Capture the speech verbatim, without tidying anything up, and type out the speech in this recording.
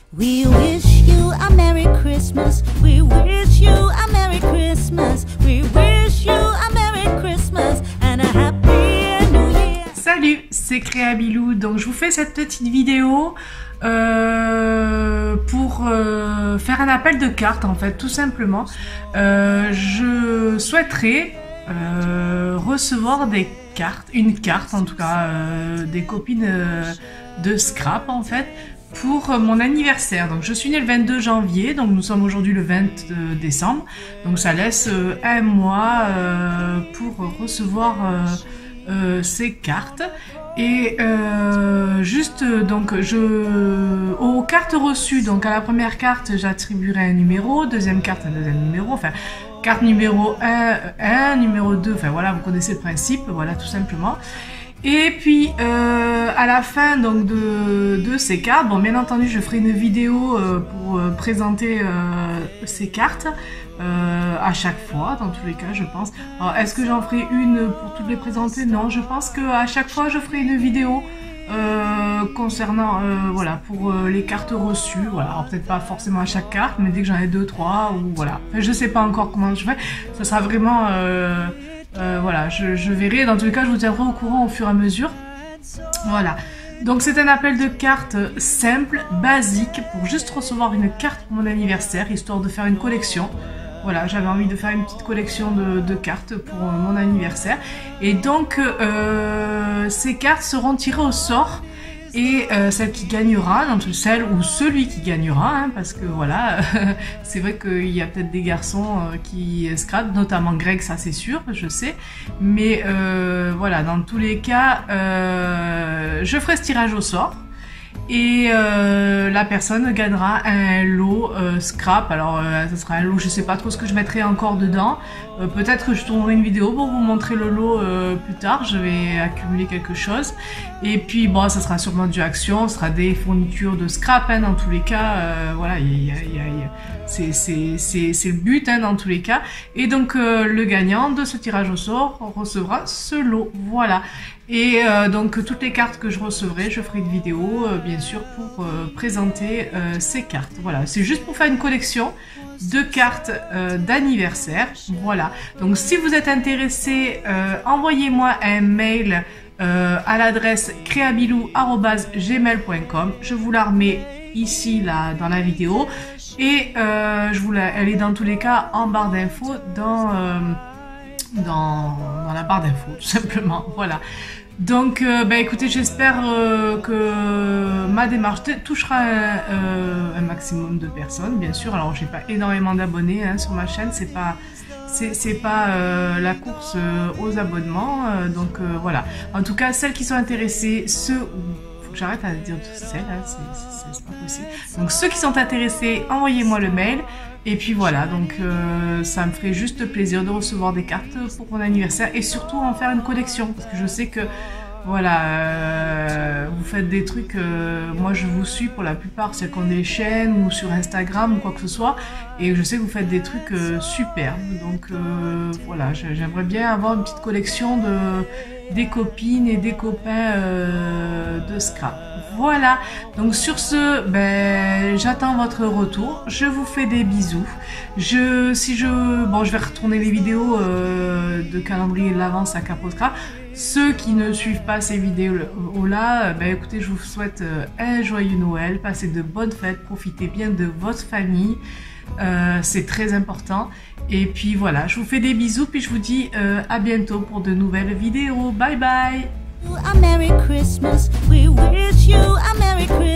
We wish you a Merry Christmas. We wish you a Merry Christmas. We wish you a Merry Christmas and a Happy New Year. Salut, c'est Créabilou. Donc je vous fais cette petite vidéo euh, pour euh, faire un appel de cartes en fait, tout simplement. Euh, je souhaiterais euh, recevoir des cartes, une carte en tout cas, euh, des copines euh, de Scrap en fait, pour mon anniversaire. Donc je suis née le vingt-deux janvier, donc nous sommes aujourd'hui le vingt décembre, donc ça laisse euh, un mois euh, pour recevoir euh, euh, ces cartes. Et euh, juste donc je aux cartes reçues, donc à la première carte j'attribuerai un numéro, deuxième carte un deuxième numéro, enfin carte numéro un, un, numéro deux, enfin voilà, vous connaissez le principe, voilà tout simplement. Et puis euh, à la fin donc de, de ces cartes, bon bien entendu je ferai une vidéo euh, pour euh, présenter euh, ces cartes euh, à chaque fois, dans tous les cas je pense. Alors est-ce que j'en ferai une pour toutes les présenter? Non, je pense que à chaque fois je ferai une vidéo euh, concernant euh, voilà pour euh, les cartes reçues. Voilà, alors peut-être pas forcément à chaque carte, mais dès que j'en ai deux, trois ou voilà. Enfin, je sais pas encore comment je fais. Ça sera vraiment euh, Euh, voilà, je, je verrai. Dans tous les cas, je vous tiendrai au courant au fur et à mesure. Voilà. Donc c'est un appel de cartes simple, basique, pour juste recevoir une carte pour mon anniversaire, histoire de faire une collection. Voilà, j'avais envie de faire une petite collection de, de cartes pour mon anniversaire. Et donc, euh, ces cartes seront tirées au sort. Et euh, celle qui gagnera, donc celle ou celui qui gagnera, hein, parce que voilà, c'est vrai qu'il y a peut-être des garçons euh, qui scrapent, notamment Greg, ça c'est sûr, je sais. Mais euh, voilà, dans tous les cas, euh, je ferai ce tirage au sort. Et euh, la personne gagnera un lot euh, scrap. Alors euh, ça sera un lot, je sais pas trop ce que je mettrai encore dedans. Euh, Peut-être que je tournerai une vidéo pour vous montrer le lot euh, plus tard. Je vais accumuler quelque chose. Et puis bon, ça sera sûrement du action, ce sera des fournitures de scrap hein, dans tous les cas. Euh, voilà, y y a, y a, c'est c'est le but hein, dans tous les cas. Et donc euh, le gagnant de ce tirage au sort recevra ce lot. Voilà. Et euh, donc toutes les cartes que je recevrai, je ferai une vidéo euh, bien sûr pour euh, présenter euh, ces cartes. Voilà, c'est juste pour faire une collection de cartes euh, d'anniversaire. Voilà, donc si vous êtes intéressé, euh, envoyez-moi un mail euh, à l'adresse créabilou arobase gmail point com. Je vous la remets ici là dans la vidéo et euh, je vous la, elle est dans tous les cas en barre d'infos dans euh, Dans, dans la barre d'infos tout simplement. Voilà, donc euh, bah écoutez, j'espère euh, que ma démarche touchera un, euh, un maximum de personnes bien sûr. Alors j'ai pas énormément d'abonnés hein, sur ma chaîne, c'est pas c'est pas euh, la course euh, aux abonnements euh, donc euh, voilà, en tout cas celles qui sont intéressées, ceux faut que j'arrête à dire celles hein, c'est pas possible. Donc ceux qui sont intéressés, envoyez-moi le mail. Et puis voilà, donc euh, ça me ferait juste plaisir de recevoir des cartes pour mon anniversaire et surtout en faire une collection parce que je sais que voilà, euh, vous faites des trucs, euh, moi je vous suis pour la plupart, c'est qu'on des chaînes ou sur Instagram ou quoi que ce soit, et je sais que vous faites des trucs euh, superbes, donc euh, voilà, j'aimerais bien avoir une petite collection de des copines et des copains euh, de scrap. Voilà, donc sur ce, ben, j'attends votre retour, je vous fais des bisous. Je, si je, bon, je vais retourner les vidéos euh, de calendrier de l'avance à Capot Scrap. Ceux qui ne suivent pas ces vidéos-là, ben écoutez, je vous souhaite un joyeux Noël, passez de bonnes fêtes, profitez bien de votre famille, euh, c'est très important. Et puis voilà, je vous fais des bisous, puis je vous dis euh, à bientôt pour de nouvelles vidéos. Bye bye! A Merry Christmas. We wish you a Merry Christmas.